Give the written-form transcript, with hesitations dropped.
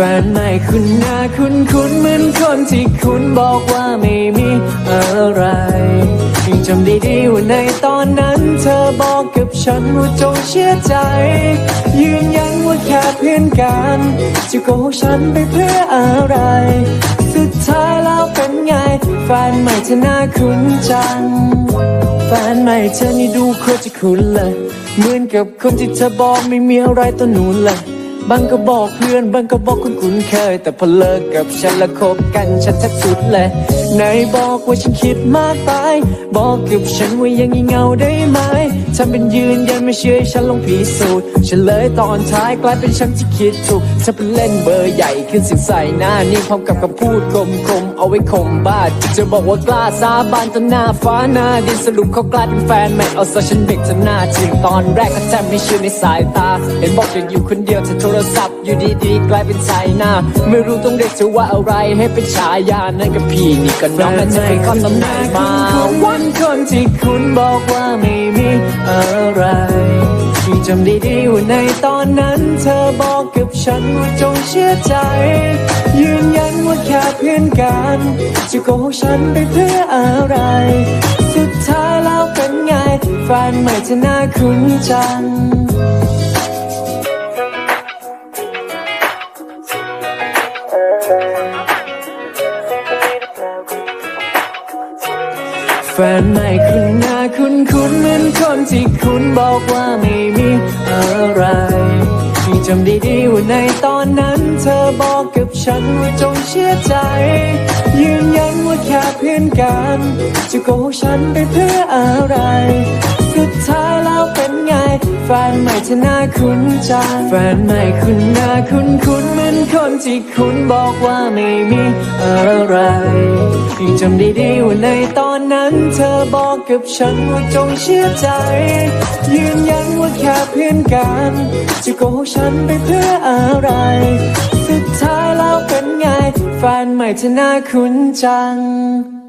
นใหม่คุณหน้าคุ้นเหมือนคนที่คุณบอกว่าไม่มีอะไรยังจำได้ดีว่าในตอนนั้นเธอบอกกับฉันว่าจงเชื่อใจยืนยันว่าแค่เพื่อนกันจะโกหกฉันไปเพื่ออะไรสุดท้ายแล้วเป็นไงแฟนใหม่เธอหน้าคุ้นจังแฟนใหม่เธอนี่ดูโคตรจะคุ้นเลยเหมือนกับคนที่เธอบอกไม่มีอะไรตอนนู้นเลยบางก็บอกเพื่อนบางก็บอกคนคุ้นเคยแต่พอเลิกกับฉันแล้วคบกันฉันแทบสุดเลยไหนบอกว่าฉันคิดมากไปบอกกับฉันว่ายังงี่เง่าได้ไหมทำเป็นยืนยันไม่เชื่อฉันลองพิสูจน์ฉันเลยตอนท้ายกลายเป็นฉันที่คิดถูกฉันเป็นเล่นเบอร์ใหญ่ขึ้นเสียงใส่หน้านี่พร้อมกับคำพูดคมเอาไว้ข่มบ้าจะบอกว่ากล้าสาบานต่อหน้าฟ้าหน้าดินสรุปเขากลายเป็นแฟนใหม่เอาซะฉันเด็กจะหน้าจริงตอนแรกก็แทบไม่เชื่อในสายตาเห็นบอกจะอยู่คนเดียวแต่โทรศัพท์อยู่ดีๆกลายเป็นชายหน้าไม่รู้ต้องเรียกเธอว่าอะไรให้เป็นฉายานั่นกับพี่นี่ก็น้องน่าจะเป็นข้อตำแหน่งมาวันคนที่คุณบอกว่าไม่มีอะไรที่จำได้ดีว่าในตอนนั้นเธอบอกกับฉันว่าจงเชื่อใจยืนยันว่าแค่เพื่อนกันจะโกหกฉันไปเพื่ออะไรสุดท้ายแล้วเป็นไงแฟนใหม่เธอหน้าคุ้นจังแฟนใหม่คุณหน้าคุ้นเหมือนคนที่คุณบอกว่าไม่มีอะไรที่จำได้ดีว่าในตอนนั้นเธอบอกกับฉันว่าจงเชื่อใจยืนยันว่าแค่เพื่อนกันจะโกหกฉันไปเพื่ออะไรสุดท้ายแล้วเป็นไงแฟนใหม่เธอหน้าคุ้นจังแฟนใหม่คุณหน้าคุ้นเหมือนคนที่คุณบอกว่าไม่มีอะไรยังจำได้ดีว่าในตอนนั้นเธอบอกกับฉันว่าจงเชื่อใจยืนยันว่าแค่เพื่อนกันจะโกหกฉันไปเพื่ออะไรสุดท้ายแล้วเป็นไงแฟนใหม่เธอหน้าคุ้นจัง